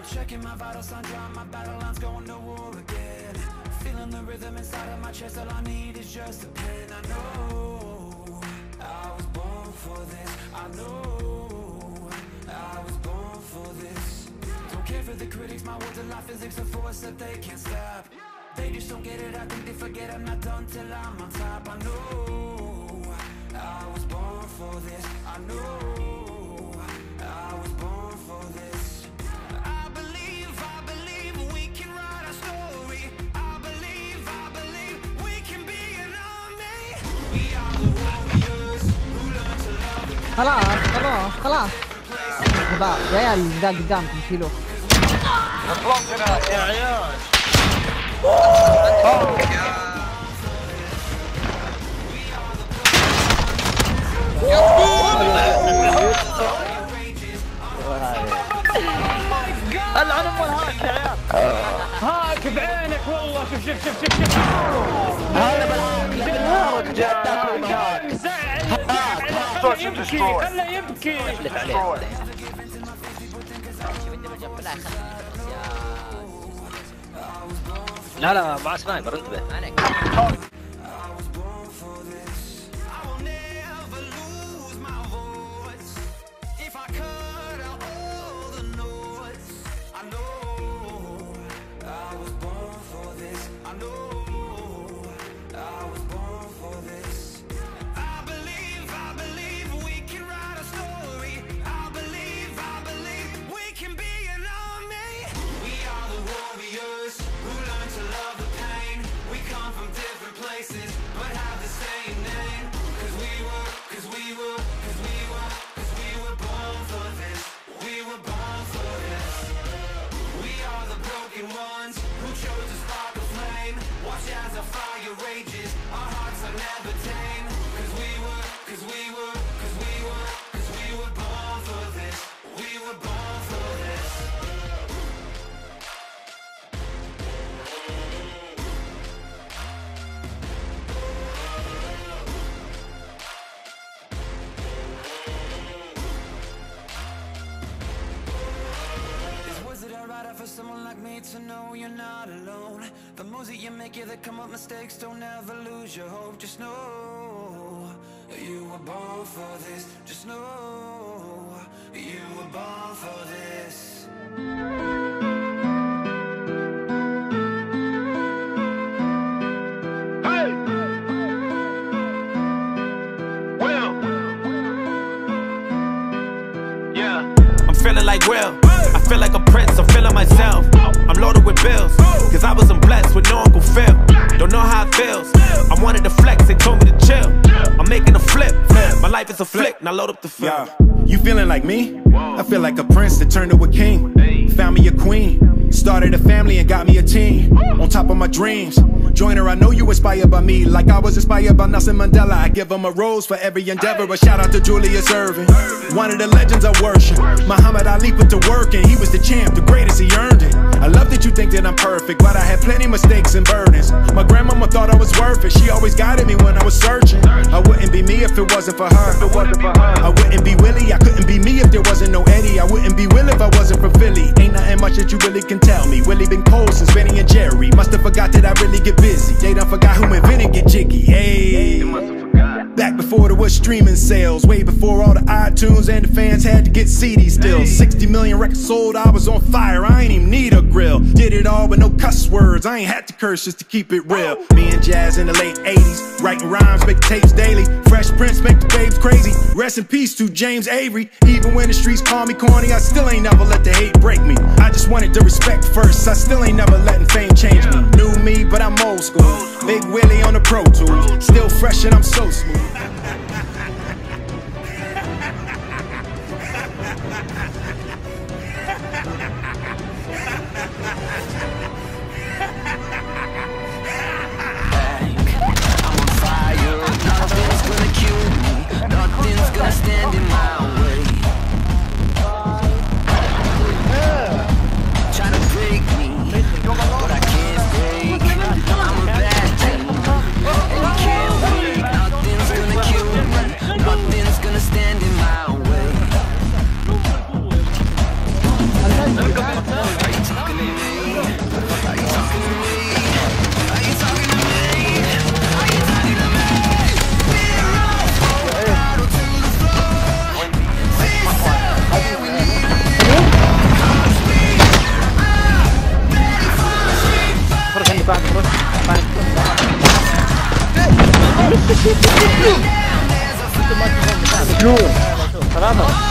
checking my vital signs, drawing my battle lines, going to war again. Feeling the rhythm inside of my chest, all I need is just a pen. I know I was born for this. I know I was born for this. Don't care for the critics, my words are like physics, a force that they can't stop. They just don't get it, I think they forget I'm not done till I'm on top. I know I was born for this. I know I was born for this. I believe we can write our story. I believe we can be an army. We are the warriors who learn to love the pain. خلاص شباب عيال قدامكم شيلوه. اطلقنا يا عيال. العن ام الهاك يا عيال. هاك بعينك والله. شوف هذا بالهاك جاء يبكي. خله يبكي. لا مع سنايبر انتبه. For someone like me to know you're not alone. The moves that you make, yeah, they come up mistakes. Don't ever lose your hope. Just know you were born for this. Just know you were born for this. Hey! Will! Yeah. I'm feeling like Will. I feel like a prince, I'm feeling myself. I'm loaded with bills, cause I wasn't blessed with no Uncle Phil. Don't know how it feels. I wanted to flex, they told me to chill. I'm making a flip. My life is a flick, now load up the film. Yeah. You feeling like me? I feel like a prince that turned to a king. Found me a queen. Started a family and got me a team. On top of my dreams. Join her, I know you inspired by me. Like I was inspired by Nelson Mandela. I give him a rose for every endeavor. A shout out to Julius Erving, one of the legends I worship. Muhammad Ali put to work and he was the champ, the greatest, he earned it. I love that you think that I'm perfect, but I had plenty mistakes and burdens. My grandmama thought I was worth it. She always guided me when I was searching. I wouldn't be me if it wasn't for her. I wouldn't be Willie, I couldn't be me if there wasn't no Eddie. I wouldn't be Will if I wasn't from Philly. Ain't nothing much that you really can tell me. Willie been cold since Benny and Jerry. Must've forgot that I really get busy. They done forgot who invented Get Jiggy. Hey, back before there was streaming sales, way before all the iTunes and the fans had to get CDs still. 60 million records sold, I was on fire, I ain't even need a grill. Did it all with no cuss words, I ain't had to curse just to keep it real. Me and Jazz in the late 80s, writing rhymes, making tapes daily. Fresh Prince make the babes crazy. Rest in peace to James Avery. Even when the streets call me corny, I still ain't never let the hate break me. I just wanted the respect first, I still ain't never letting fame change me. New me, but I'm old school. Big Willie on the Pro Tools, still fresh and I'm so smooth. Salama.